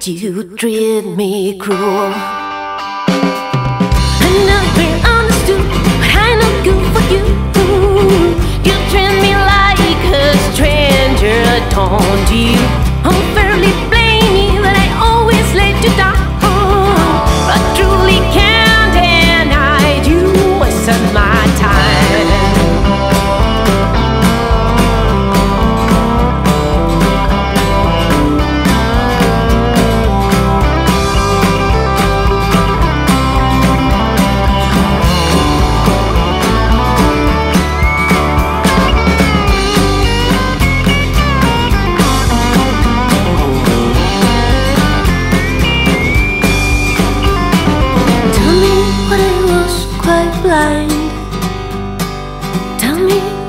you treat me cruel. I never understood why I'm not good for you. You treat me like a stranger, don't you? Unfairly blame me that I always let you down. I truly can't deny you wasted my time. Blind. Tell me